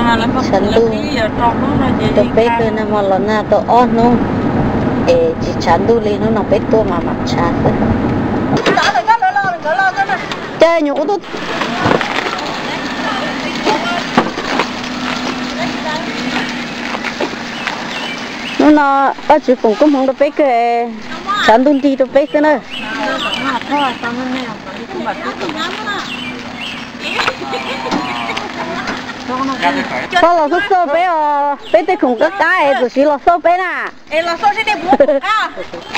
Sản tu tôi bé tôi nằm một lần nào tôi on nó chỉ sản tu lên nó bé tôi mà mặt chát chơi nhủ tôi nó ở chỗ cũng có mong tôi bé cái sản tu đi tôi bé cái nữa có là số số bé bé tới cùng các cái rồi chỉ là số bé nè là số sẽ đẹp à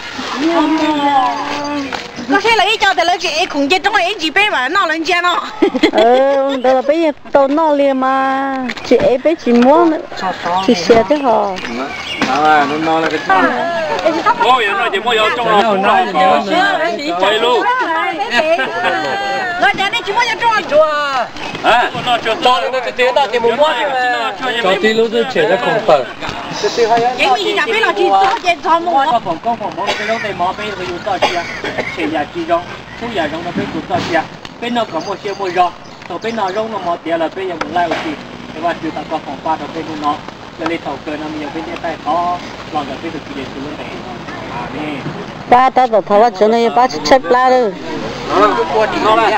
có thể là ít cho thì là chị cùng chơi trong này chị bé mà nó lên chơi nó đó là bé tao nó liền mà chị bé chỉ muốn chị xe thế hả nó là cái ôi nó chỉ mua trong nó quay luôn rồi giờ này chỉ muốn cho chùa à nó cho nó cái tiền đó thì muốn mua cho tí lúc tôi chế ra không phải cái gì nhà bên nào chỉ cho chơi cho mua phòng món cái lúc này món bên cái dùng tao chia chế nhà chi rong thu nhà rong nó bên dùng tao chia bên nó có một xe mua rong rồi bên nó rong nó một tiền là bên nhà mình lai aussi cáiว่าคือตะกอของป้าเราเป็นเนาะก็เลยเท่าเกินมันยังเป็นใต้เขาลองกับเป็นตัวกิเลสตัวไหนนี่ ba ta tổ thầu cho này ba chết la rồi nó lại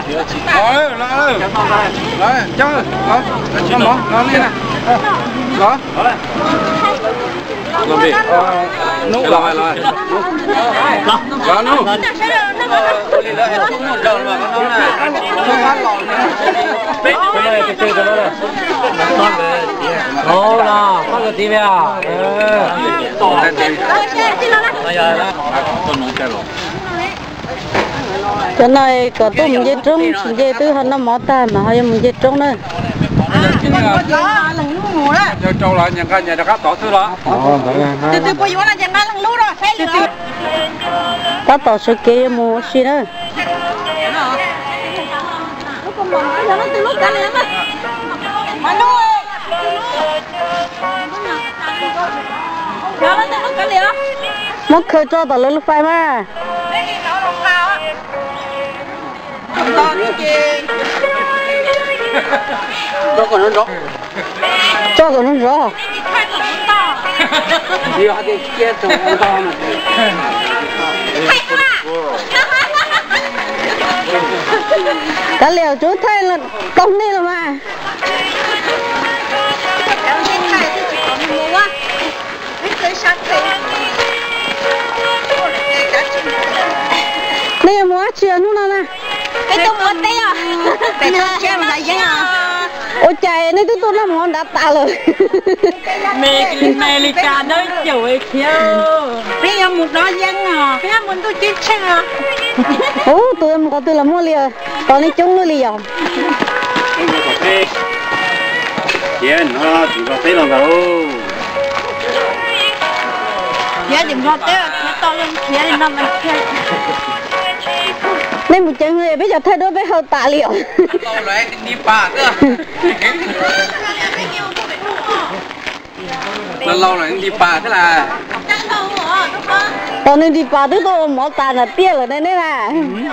cho nó lên này đó làm gì nấu lại đó nấu cái này có tôm dây trống dây thứ hơn nó mỏ ta mà hay mình dây trống nữa cho trâu lại nhà cái nhà đã tỏ thứ đó từ bây giờ là nhà cái lú rồi thấy được ta tỏ số kia mua xí nữa mà nuôi nó từ lúc cái gì đó mất khơi cho tao lên lúc phai mà cho còn nó rõ cho còn nó rõ đi ở đây kia trồng ăn to mà cá liều chú thấy là đông đi rồi mà đây mua chuyện luôn nè cái tôi muốn đây à cái tôi chơi mà gì à ôi trời này tôi làm ngon đã ta rồi mẹ đi cả nơi chiều ấy kia bây giờ một đó dân à bây giờ muốn tôi chết chết à tụi em có tôi làm mua liều còn đi chung nữa liều tiền nó chỉ có thấy là đâu giờ điểm ngọt đấy to lên kia thì nó mình nên một chân người bây giờ thay đổi với hậu tạ liệu tao lấy đi bà cơ lâu rồi đi bà thế là còn nên đi bà thứ tôi mỏ tàn là tia rồi đây đấy là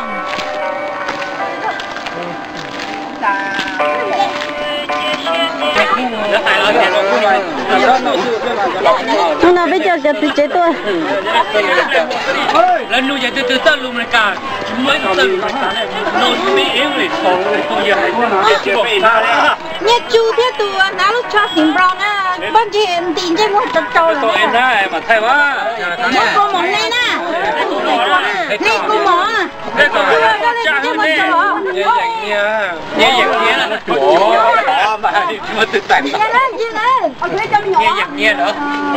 nó bây giờจะติดใจตัว lần nuôi vậy từ từ luôn này cả chúng mới từ này cả này nôn bị yếu này xong rồi tôi giờ này chỉ bỏ pha đấy nhớ chú thế tụi nó lúc cho tiền brown á bên chị em tiền cho mua chặt trâu tôi em đấy mà thay quá nhớ cô mỏ này nè này cô mỏ thế còn cha hơn đi nhẹ nhẹ là nó mà tự tản nhẹ nhẹ nữa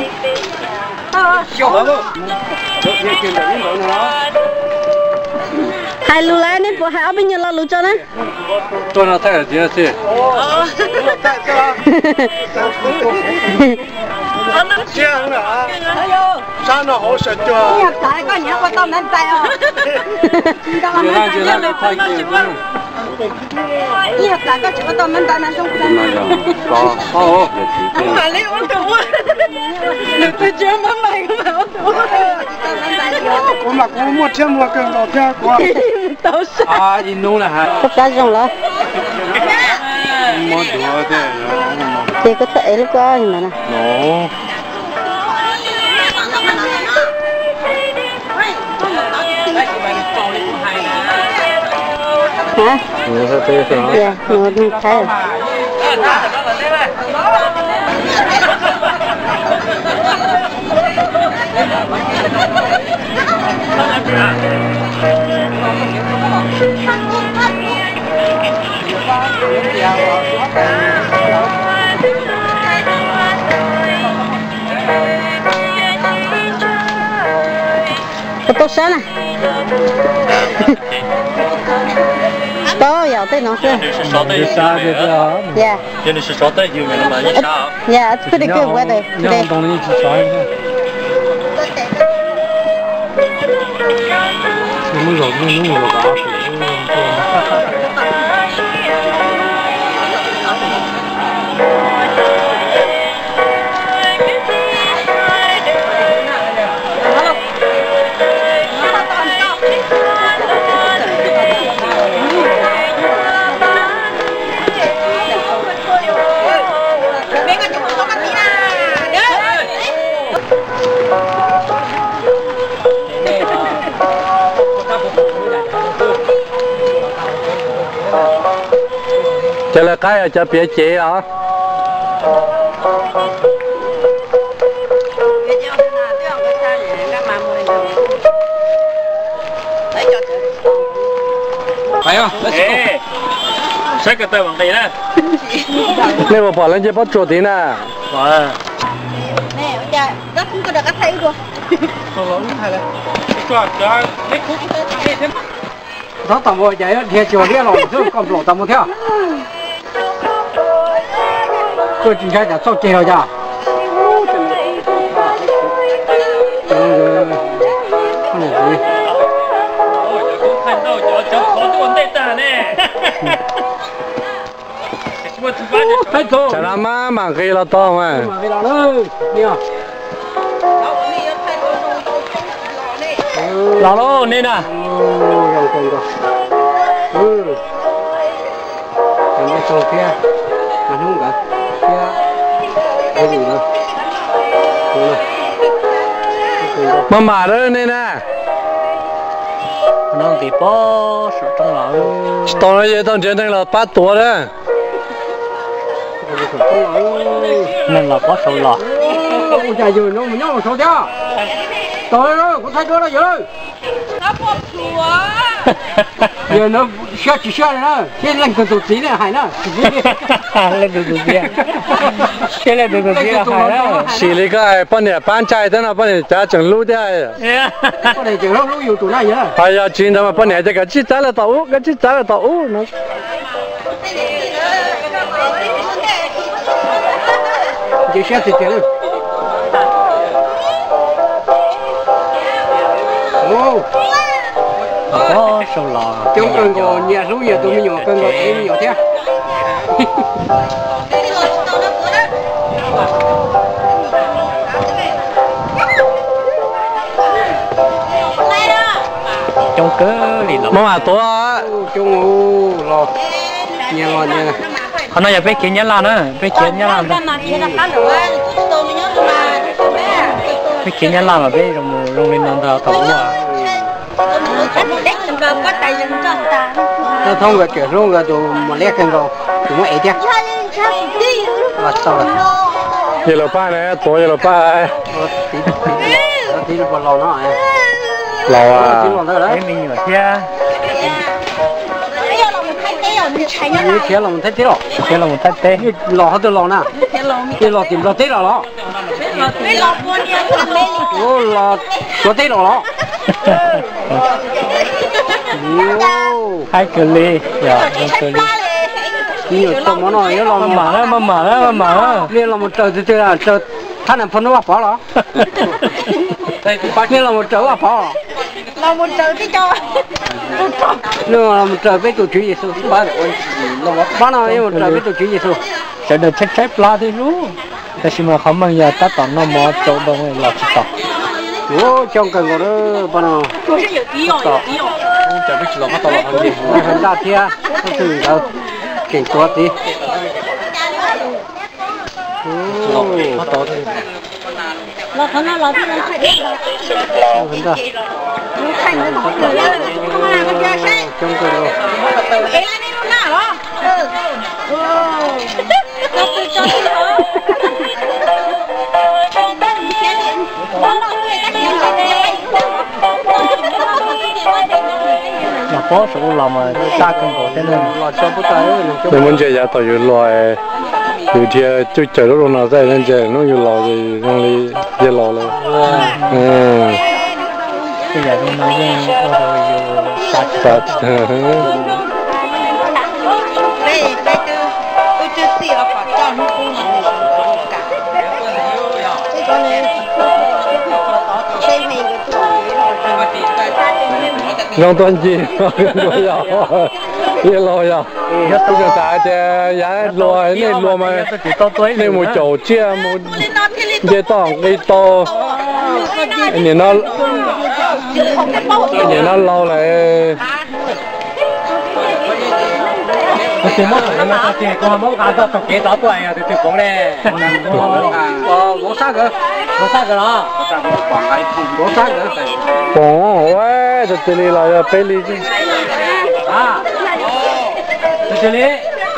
hai lù lá nên của hai áo bây giờ là lù cho đấy tôi nó thay là gì chứ sao nó hổ sợ chưa nhập tại có nhớ qua tôm đánh tay không nhập tại có chữ tôm đánh tay nó không có mà lấy uống đủ được tôi chưa mất mày cũng mà uống đủ cũng là cũng mua thêm mua cần đầu tiên quá à gì nô là hả tất cả trong đó mua đủ thế thì có thể lúc đó mà nè. Nó. Hả? Nó sẽ tê sao? Dạ, nó không thấy rồi. Có tốt sáng này. Có giàu tới nó cơ. Yeah. Yeah, it's pretty good weather today. Cho là cái cho bé chế đó. Phải không? Sẽ cái tay bằng tay đó. Nếu mà bỏ lên chơi bắt chuột tí nè. Wow. Nè, cha, rất không có được cái thấy luôn. Đó tầm một vậy thì chiều đi rồi chứ còn lộ tầm một theo. Tôi chỉ thấy là sau chiều ra. Chả là má mà khi là to mà. Mà cái đó nữa, nhiều. Lò lô nên à. Rồi còn rồi. Còn cái sầu kia, mà không cả. Kia, cái gì nữa? Mà mà đó nên à. nó thì bó sự trong lọ to nó dễ tao chuyện đây là 8 tuổi đó. nên là có sầu lọ Ôi trời ơi, nó mà nhớ sầu theo. Trời ơi, có thấy đó đó rồi. nó bột chùa Giờ nó chỉ xe này trên lên từ tí này hải nữa. lên từ từ kia xe lên từ từ kia hải đó Xì lý cái bọn này bán chạy thế nào bọn này trả chẳng lưu đấy. Cái này chỉ lúc nhiều tụi này nhá. Hay là chuyện đó mà bọn này cái chỉ trả là tàu, cái chỉ trả là tàu nó. Chỉ xe thì tiền. Ô. có sầu lọ Chúng cần có nhà số giờ tụi mình nhỏ cần có em nhỏ thế. trong cớ thì Mà to á. Chung lò. Nhà ngon nha. hôm nay giờ phải kiếm nhá lan nữa phải kiếm nhá lan phải kiếm nhá lan mà phải rong lên non thảo thấu à Nó thông cái kiểu luôn cái tụi mà lẽ cần có tụi nó ấy thế. Và sau rồi. Giờ là ba này, to giờ là ba. Tí nó còn lò nó à. Lò à. Tí lò đó đấy. cái mình ở kia Như thế là mình thấy thế rồi. kia là một tay tê Lò hết lò nè. Cái lò tìm lò thế là lò. Ô lò có thế là lò. hai cửa ly dạ một cửa ly Nhiều tôm món này nó lò mà mở đó nên là một trời thì là trờiท่านน่ะพนว่าพอเหรอนี่เรามาเจอว่าพอ Là một trời cái cho. Nếu mà một trời với tổ chức Giêsu ba ba nào một trời với tổ chức Giêsu sẽ được chết chết la thì luônแต่ชิมาเขามันอย่าตัดต่อน้องมอโจดงเลยหลอกต่อ Ủa trong cần có đó ba nào Tôi sẽ有tí rồi,有tí rồi. Chả biết chỉ là bắt đầu là gì. thành ra thia từ đâu kể quá tí nó to thôi nó thằng nó làm cái này trong cái đó nó có số làm mà ta cần có thế nên là cho bút tay để muốn chơi giá tàuอยู่ลอยอยู่ที่จุดเจอรถเราได้นั่นเจอน้องอยู่รอเลยน้องเลยเยอะรอเลย bây giờ nó nói với ô tô sạch sạch Rong tuần gì rồi giờ lo giờ bây giờ tại cái giá lo này lo mà này một chỗ chia một chia tòng cái to nhìn nó lâu lại thì mất rồi nó thì còn mất cả tập kế đó tuổi à thì cũng đây bố sát cơ đó bố sát cơ bố ơi từ từ là bây giờ chứ à từ từ đi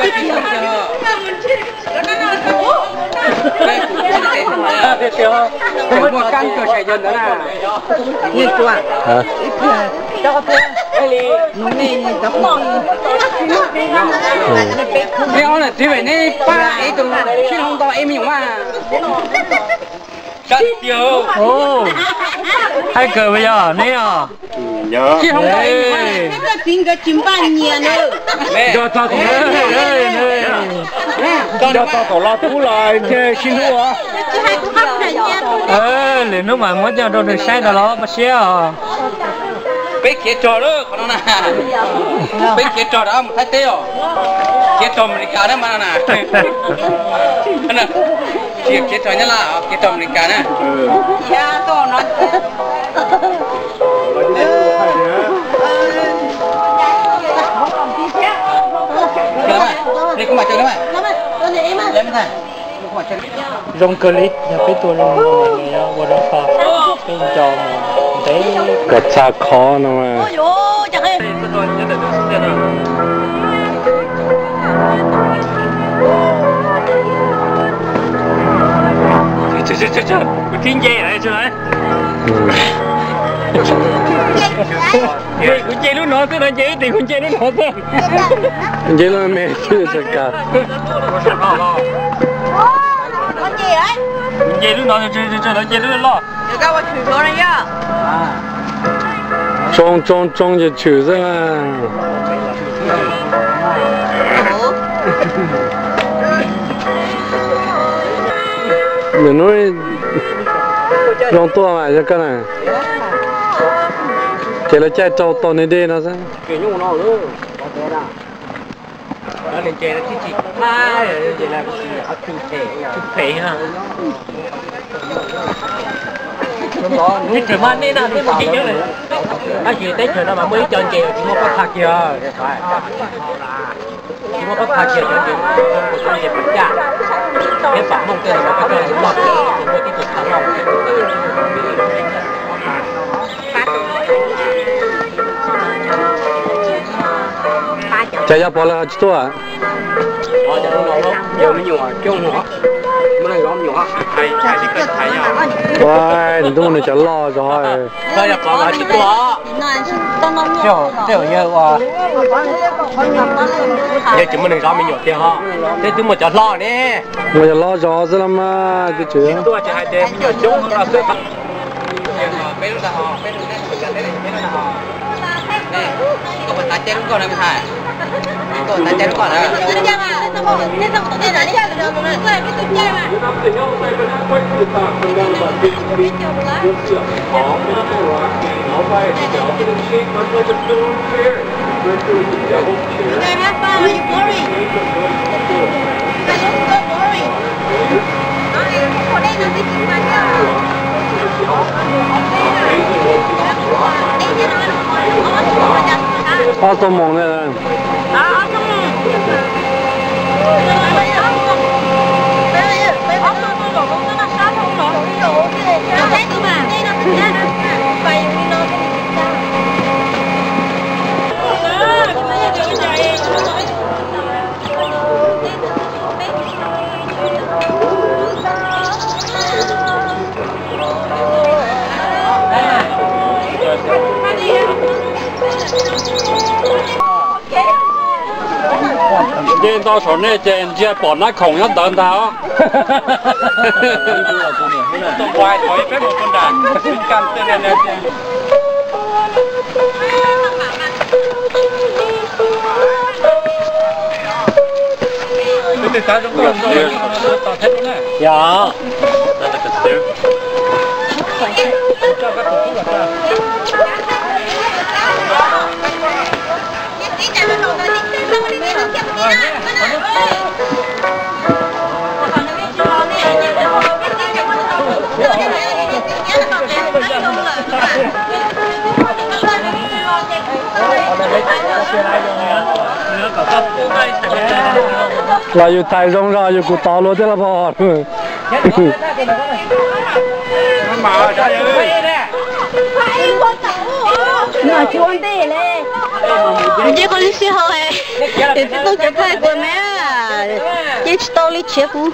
một căn cửa chạy dần đó là như chuột cho cái nó nghe như tóc cái ông là chỉ phải nên ba ấy tụi khi không to em dùng mà Cắt tiêu. Hai cờ bây giờ nè à. Nhớ. khi không to em dùng mà cái cái chim ban nhia nữa cho tao cho tao lo thú lại chơi xin thú à. Liền lúc mà muốn cho đâu được sai đó lo bắt xe à. bé kia trò đó còn nó nè bé kia trò đó một thái tiêu kia trò mình cả đấy mà nè nè kia trò nhá là kia trò mình cả nè ya to nó đi cùng mà chơi đấy mày lên mày rong clip nhà cáiตัวrong này nó vừa đó pha cái trò mà thấy gật xa khó nó mà chờ cái thiên dây này chưa đấy con chơi lúc nó cứ nói chơi thì con chơi lúc nó thôi vậy là mẹ chưa chắc cả con gì ấy chơi lúc nó chơi lúc nó được đâu mà chửi thôi đấy nhá trongจะถือซะนะเดี๋ยวนู้นลองตัวมาจะกันนะเจริญใจเจ้าตัวนี้ดีนะซะ cái nhung nó nữa nó lên chơi nó chỉ pha vậy là chụp thể ha cái chuyện mà nên là cái một chuyện này cái chuyện đấy chuyện mà mới chọn kìa chỉ một cái thạc kìa chỉ một cái thạc kìa chọn kìa một cái gì bẩn chả cái bản mông tên là cái chuyện lọt kìa một cái chuyện thằng lòng chạy ra bỏ là chút à giờ mới nhiều kêu nhỏ mới này gom nhỏ thầy thì cần thầy nhá wow đúng là chả lo rồi bây giờ bỏ là chút đó kiểu như là giờ chúng mình có mình nhiều tiền ha thế chúng mình chọn lo nè mình chả lo cho rất là mà cái chuyện tôi chỉ hai tiền nhiều chung là tôi bé nó họ bé nó nè có một tá chén còn này mà thải còn tá chén còn này tôi mong này 见到从那间只bỏ nó khổng nhất tận tháo tôi quay thôi cái một con đàn cam tên này cái sao chúng tôi tao thấy luôn nè dạ đây là cái xíu cho các cụ là sao là yêu tài rong ra yêu cụ tao luôn thế là bỏ mà trời ơi nó chuông đi lên chỉ có lý sĩ hậu ấy thì tôi chụp hai của mẹ chỉ tao lý chế phú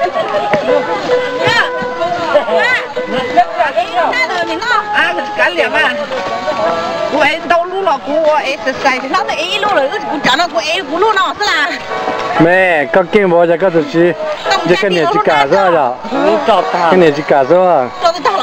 cái liệm à cô ấy đâu lúc nào cô ấy xài thì nó ấy lúc rồi cô chọn nó cô ấy cô lúc nào thế là mẹ các kim bò cho các tổ chức chỉ cái này chỉ cả rồi à cái này chỉ cả rồi à cho tôi thằng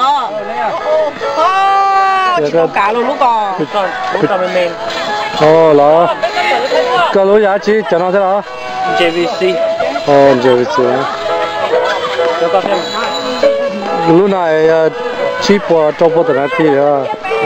nó chỉ có cả luôn lúc còn lúc tao men ồ là cái lối giá trị cho nó thế nào JVC ồ JVC cho các em lúc này chỉ bỏ cho bỏ tận thì à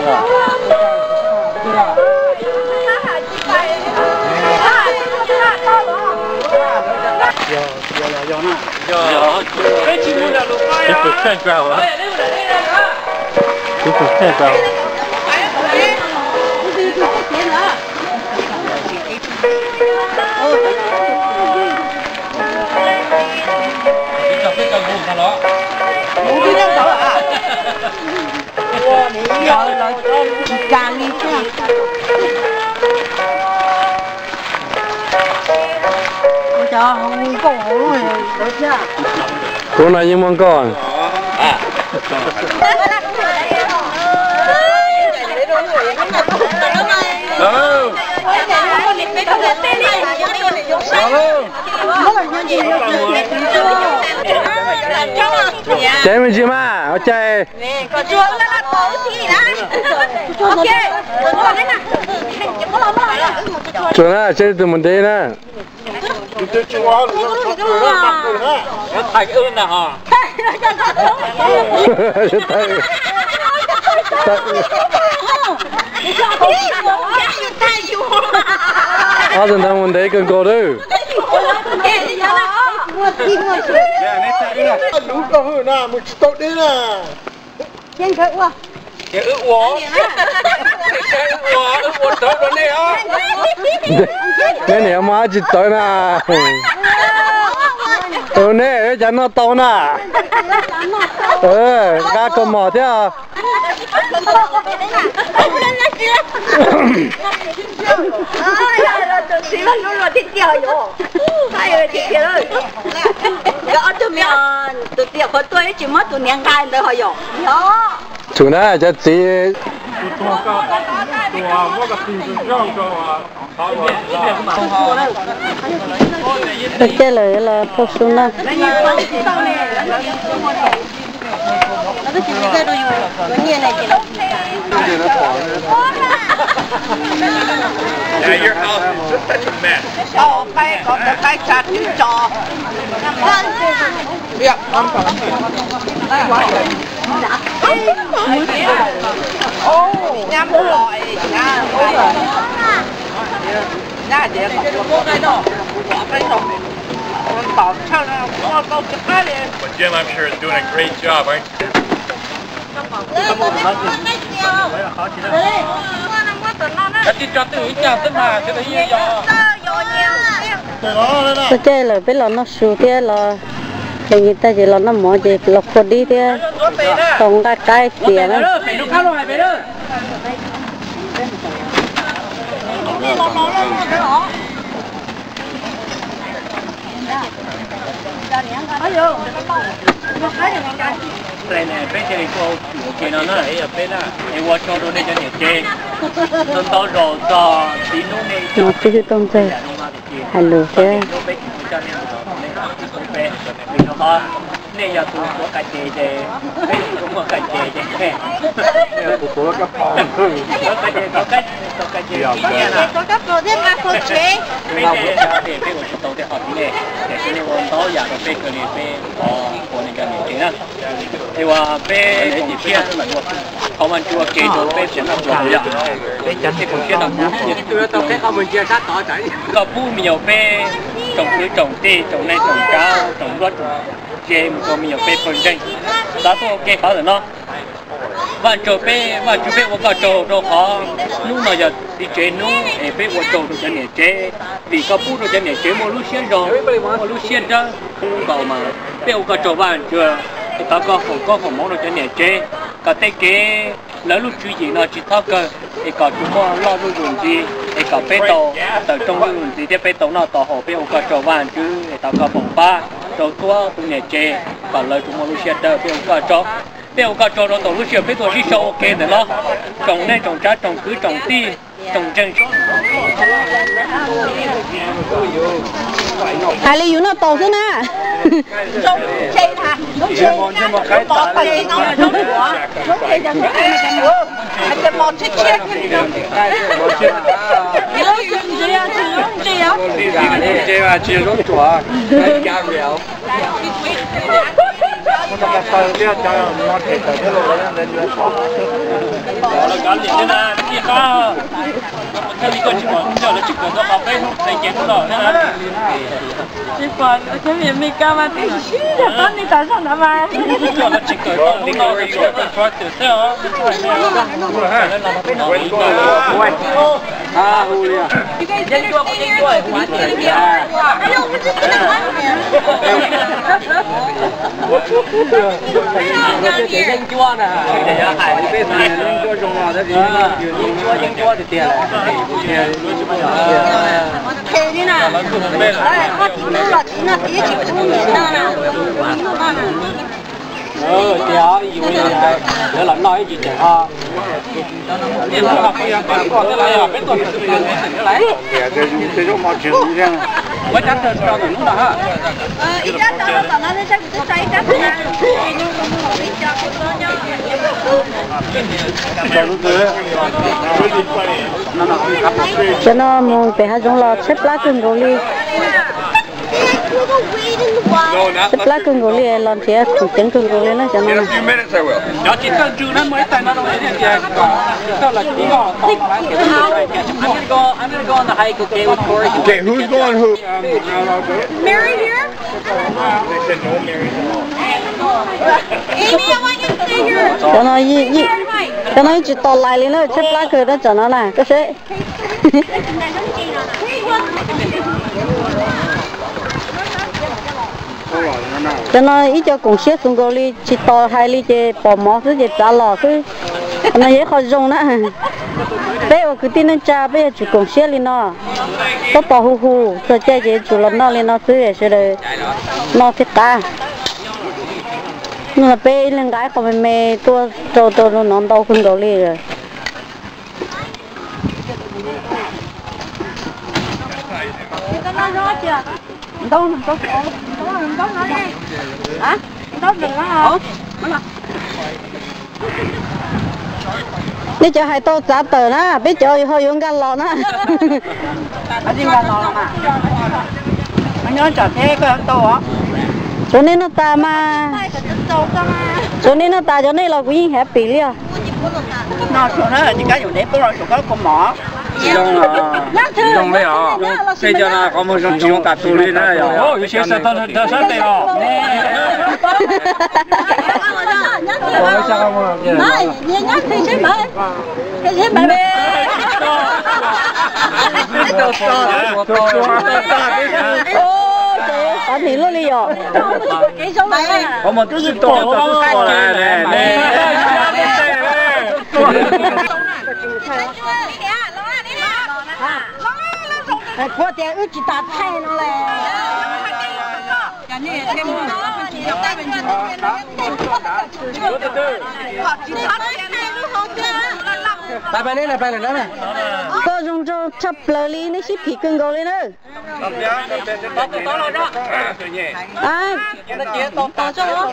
cô này nhưng mong con chạy mình gì mà ở chạy chỗ nào chơi từ mình đi nè thành ơn là hả à dân thằng mình đấy cần cô đâu đủ cơ hội nào một tốt đấy nè trên khởi qua cái ước quá tốt rồi nè á cái này mà chỉ tới nè nè cho nó to nè cá con mò thế à chủ này cho chị cái lời là phô sung na yeah your house is such a mess có cái chặt cái trò yeah nhắm rồi nha để có cái đó cái đó tao sao nó có cái này but Jim I'm sure is doing a great job aren't you cái gì cho tự nhà tức mà cái đấy tôi chơi là biết là nó sưu thế là thì người ta chỉ là nó mỏ gì lọc có đi thế còn cái tiền đó đây này bên trên cô chủ kia nó ấy ở bên là em qua cho tôi đây cho nhẹ trên nó to rồi cho tí nữa này nó chưa tông chơi hello thế nên giờ tôi có cái chè chè cũng có cái chè chè có cái chè có cái đồ thêm mà có chế bây giờ để bây giờ tôi để học đi để cho nên tôi tối giờ tôi bây giờ bây của những cái này đó thìว่าbây giờ thì phíaเขามันชัวเกตัวbây giờ nóหล่อbây giờที่คนเชื่อเราพูดตัวเราแค่เขามันเชื่อชัดต่อใจก็พูดมีอยู่bây trồng cứ trồng tê trồng này trồng cao trồng ruột chè có nhiều bê phần chân đó tôi ok khó rồi nó và chỗ bê tôi có chỗ đâu khó lúc nào giờ đi chè nú bê tôi chỗ được cho nhẹ chè vì có bút được cho nhẹ chè một lúc xuyên rồi một lúc xuyên đó bảo mà bê tôi có chỗ bạn chưa thì tao có phòng món được cho nhẹ chè có tay kế lỡ lúc chú gì nó chỉ thao cơ thì có chúng nó lo luôn dùng gì thì có bê tàu từ trong dùng gì để bê tàu nó tàu hồ bê tôi có chỗ bạn chứ thì tao có phòng ba rồi tua tụi nhẹ chè còn lời chúng tôi sẽ đợi bây giờ cho nó tổ lúc chiều bây giờ đi sâu ok để nó trồng nên trồng trái trồng cứ trồng ti trồng chân hai lý nó tổ thế nè trồng chế hả trồng chế bỏ phần cái nó là trồng của trồng chế là cái này nữa anhจะมองchết chết 这个这种做，加料。我他妈烧的加拿铁的，这个人炒。 好了，赶紧的呢，你好，这里个情况，叫了几个都好背，再见不到，是吧？ 这管这边没干嘛，必须的，帮你打上来嘛。 叫了几个，你搞一个抓就是啊， 啊，好呀。 人多不人多，完全的。哎呦，我这真的完全。 我这给人抓呢，这家孩子被人抓中了，这人抓的跌了， 骗你呢！哎，我出来了，那别去出去了。 对啊，以为要人来一起啊。你那个不一样，搞的来呀，别多来。 这种毛钱一样。 我家这找人了哈。 一家找了找了，那下子找一家子呢。 cho nó muốn để hai giống lò xếp lá cưng gỗ ly xếp lá cưng gỗ ly làm gì thủ tiếng cưng gỗ ly nó cho nó nó chỉ cần chữ nó mới tay nó đâu đấy thì đó là chỉ có tông lại I'm gonna go on the hike okay with Corey. Okay, who's going who? Mary here? They said no Mary. Amy, I want you to stay here. cho nó chỉ to lại lên nó xếp lá cưng đó cho nó này cái sẽ cho nó ít cho cùng xếp xuống gỗ ly chỉ to hai ly chỉ bỏ mỏ thứ chỉ trả lò thứ nó dễ khó dùng nữa bé ở cái tin nó cha bé chỉ cùng xếp lên nó có to hu hu rồi chơi chỉ chủ lần nó lên nó thứ để sẽ được nó thích ta nhưng mà bé lên gái không mê tua trâu nó nón đau không gỗ ly rồi đâu nó đây hả đâu đừng nó hả đi chờ hai tô giá tờ na biết chờ hơi uống gan lò na anh đi gan lò mà anh nhớ chở thế cái tô hả cho nên nó ta mà cho nên nó ta cho nên là cũng happy liền nó chỗ nó là những cái dùng để bữa rồi chỗ có con mỏ 用的啊，这叫那我们用用大处理的呀。 哦，有些是都是的哦。 我下个我。 买，你家可以先买，可以先买呗。 把你弄里哟。 给手买。 我们都是多过来的。 我点有几大菜呢嘞。 Bài này là bài này nè. có dùng cho chập lờ li nó ship thì cưng gọi lên nữa à to cho nó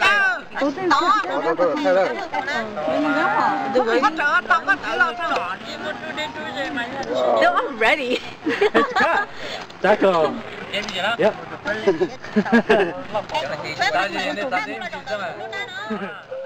I'm ready. Chắc không? Yep.